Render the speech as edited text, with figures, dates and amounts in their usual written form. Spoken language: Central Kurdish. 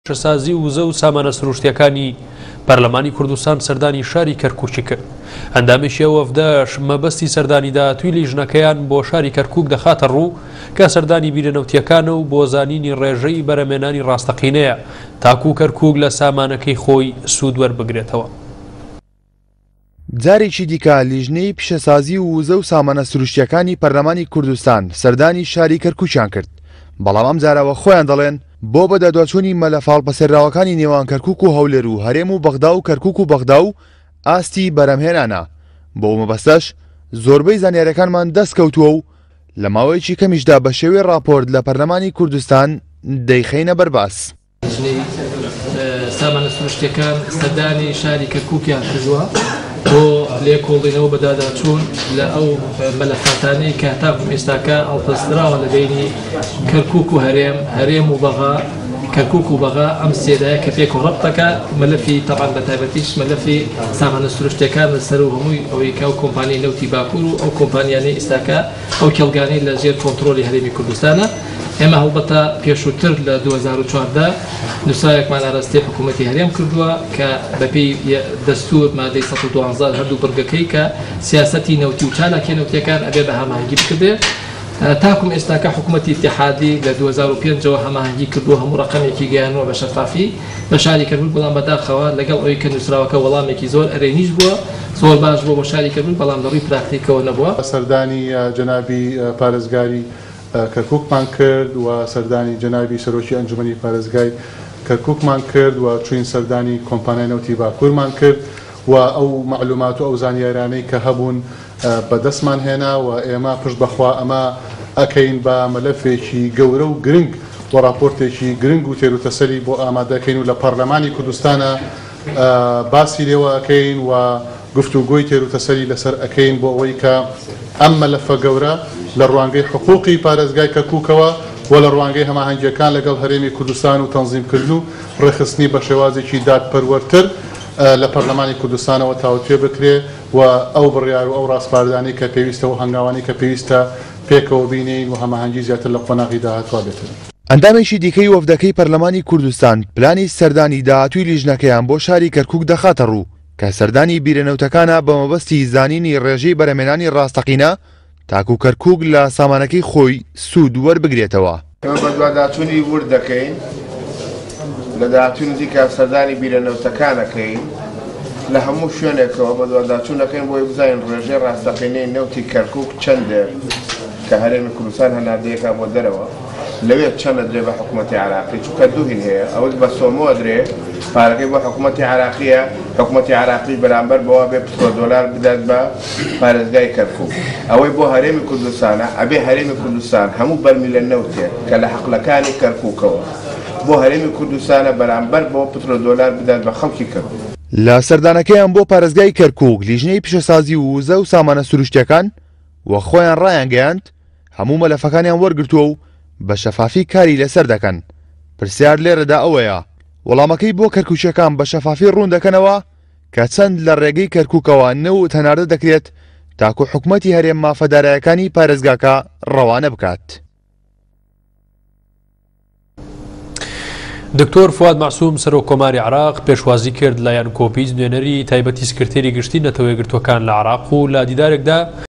سازی وزە و سامانە سروشتیەکانی پەرلەمانی کوردستان سەردانی شاری کەرکووکی کرد. ئەندامێکی ئەو وەفدەش مەبەستی سەردانی داهاتووی لیژنەکەیان بۆ شاری کەرکووک دەخاتە ڕوو کە سەردانی بیرەنەوتیەکانە و بۆ زانینی ڕێژەی بەرەمێنانی ڕاستەقینەیە تاکو کەرکووک لە سامانەکەی خۆی سوود وەربگرێتەوە. جارێکی دیکە لیژنەی پیشەسازی و وزە و سامانە سروشتیەکانی پەرلەمانی کوردستان سەردانی شاری کەرکووکیان کرد. بەڵام ئەم جارەوە خۆیان دەڵێن بۆ بەدەدواچوونی مەلەفاڵ بەسەرراوەکانی نێوان کەرکووک و هەولێر و هەرێم و بەغدا و کەرکووک و بەغدا و ئاستی بەرەمهێنانە. بۆ مەبەستەش زۆربەی زانیاریەکانمان دەستکەوتووە و لە ماوەیەکی کەمیشدا بە شێوەی راپۆرت لە پەرلەمانی کوردستان دەیخەینە بەرباس. سامانە سروشتیەکان سەردانی شاری کەرکووکیان کردووە بۆ لێکۆڵینەوە بەداداچوون لە ئەو مەلەفاتانەی کە تاکو ئێستاکە ئەڵپەستراوە لە بینی کەرکووک و هەرێم و بەغا کەرکووک و بەغا ئەم سێدایە کە پێک و ڕەبتەکە مەلەفی تەبان بە تایبەتیش مەلەفی سامانە سروشتیەکان لەسەر و هەمووی ئەوەی کە ئەو کۆمپانیای نەوتی باکوور و ئەو کۆمپانیانەی ئێستاکە ئەو کێڵگانەی لە ژێر کۆنتڕۆلی هەرێمی کوردستانە. ئێمە هەڵبەتە پێشووتر لە 2014 نووسراوێکمان ئاراستەی حکوومەتی هەرێم کردووە کە بەپێی دەستور مادەی 112 هەردوو بڕگەکەی کە سیاسەتی نەوتی و چالاکی نەوتیەکان ئەبێ بە هەماهەنگی بکردێ. تاکوم ئێستاکە حکوومەتی ئیتیحادی لە 2005ەوە هەماهەنگی کردووە هەموو ڕقەمێکی گەیاندووە بە شەفافی بە شاری کەرکووک، بەڵام بەداخەوە لەگەڵ ئەوەی کە نووسراوەکە وەڵامێکی زۆر ئەرێنیش بووە، زۆر باش بووە بۆ شاری کەرکووک، بەڵام لەڕووی پراکتیکەوە نەبووە. سەردانی جەنابی پارێزگاری کەرکووکمان کرد و سەردانی جەنابی سەرۆکی ئەنجومەنی پارێزگای کەرکووکمان کرد و چوین سەردانی کۆمپانیای نەوتی باکوورمان کرد و ئەو معلومات و ئەو زانیارانەی کە هەبوون بەدەستمان هێنا و ئێمە پشت بەخوا ئەمە ئەکەین بە مەلەفێکی گەورە و گرنگ و راپۆرتێکی گرنگ و تێروتەسەلی بۆ ئامادەکەین و لە پەرلەمانی کوردستانە باسی لێوە ئەکەین و گفتوگۆی تێروتەسەلی لەسەر ئەکەین بۆ ئەوەی کە ئەم مەلەفە گەورە لە ڕوانگەی حقوقی پارێزگای کەرکووکەوە و لە ڕوانگەی هەماهەنگیەکان لەگەڵ هەرێمی کوردستان و تەنزیمکردن و ڕێخستنی بە شێوازێکی دادپەروەرتر لە پەرلەمانی کوردستانەوە تاوتوێ بکرێ و ئەو بڕیار و ئەو ڕاستپاردانەی کە پێویستە و هەنگاوانی کە پێویستە پێکەوە بینین و هەماهەنگی زیاتر لە قۆناغی داهاتوە بێتن. ئەندامێکی دیکەی وەفدەکەی پەرلەمانی کوردستان پلانی سەردانی داهاتووی لیژنەکەیان بۆ شاری کەرکووک دەخاتە ڕوو کە سەردانی بیرەنەوتەکانە بە مەبەستی زانینی ڕێژەی بەرەمێنانی ڕاستەقینە تاکو کەرکووک لە سامانەکەی خۆی سوود وەربگرێتەوە. ئێمە بە دوواداچوونی ورد دەکەین لە داهاتووی دیکە سەردانی بیرەنەوتەکانەکەین لە هەموو شوێنێکەوە بە دوواداچوون دەکەین بۆی بزانین ڕێژەی ڕاستەقینەی نەوتی کەرکووک چەندێ کە هەرێمی کوردستان هەناردەیەکە بۆ دەرەوە لەوێ چەندە درێ بە حکوومەتی عراقی، چونکە دوو هین هەیە، ئەوەی بە سۆمۆ درێ پارەکەی بۆ حکوومەتی عراقیە، حکوومەتی عراقی بەرامبەر بەوە بێ $100 بدات بە پارێزگای کەرکووک. ئەوەی بۆ هەرێمی کوردستانە ئەبێ هەرێمی کوردستان هەموو بەرمیلە نەوتێ کە لە حەقلەکانی کەرکووکەوە بۆ هەرێمی کوردستانە بەرامبەر بۆ $100 بدات بە خەڵکی کەرکووک. لە سەردانەکەیان بۆ پارێزگای کەرکووک لیژنەی پیشەسازی و وزە و سامانە سروشتیەکان وە خۆیان ڕایانگەیاند هەموو مەلەفەکانیان وەرگرتووە و بە شەفافی کاری لەسەر دەکەن. پرسیار لێرەدا ئەوەیە وەڵامەکەی بۆ کەرکووچەکان بە شەفافی ڕوون دەکەنەوە کە چەند لە ڕێگەی کەرکووکەوە نەوت هەناردە دەکرێت تاکو حکوومەتی هەرێم مافەدارایەکانی پارێزگاکە ڕەوانە بکات. دکتۆر فواد معسووم سەرۆک کۆماری عراق پێشوازی کرد لایەن کۆپیز نوێنەری تایبەتی سکرتێری گشتی نەتەوەیەگرتوەکان لە عراق و لە دیدارێکدا